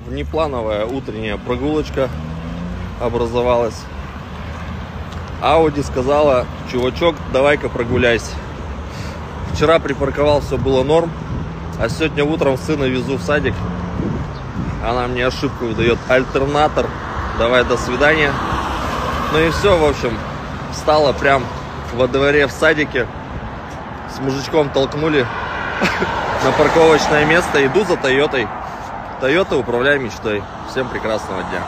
внеплановая утренняя прогулочка образовалась. Ауди сказала: чувачок, давай-ка прогуляйся. Вчера припарковал, все было норм, а сегодня утром сына везу в садик. Она мне ошибку выдает: альтернатор, давай, до свидания. Ну и все, в общем, встала прям во дворе в садике, с мужичком толкнули на парковочное место, иду за Тойотой. Тойота, управляй мечтой. Всем прекрасного дня.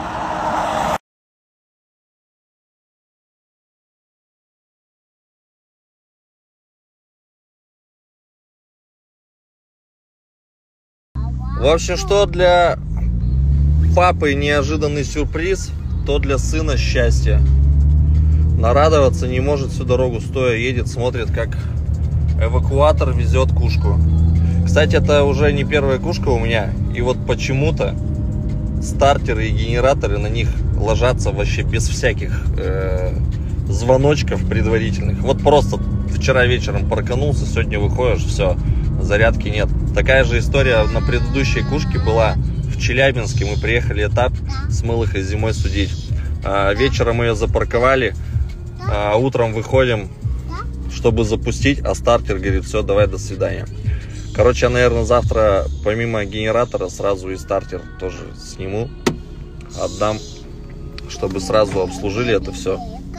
В общем, что для папы неожиданный сюрприз, то для сына счастье. Нарадоваться не может, всю дорогу стоя едет, смотрит, как эвакуатор везет кушку. Кстати, это уже не первая кушка у меня. И вот почему-то стартеры и генераторы на них ложатся вообще без всяких звоночков предварительных. Вот просто вчера вечером парканулся, сегодня выходишь, все, зарядки нет. Такая же история на предыдущей кушке была в Челябинске. Мы приехали этап с Мылыхой зимой судить. Вечером ее запарковали, утром выходим, чтобы запустить, а стартер говорит: все, давай, до свидания. Короче, я, наверное, завтра помимо генератора сразу и стартер тоже сниму, отдам, чтобы сразу обслужили это все.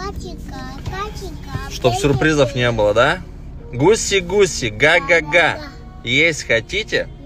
Чтоб сюрпризов не было, да? Гуси-гуси, га-га-га. Есть хотите?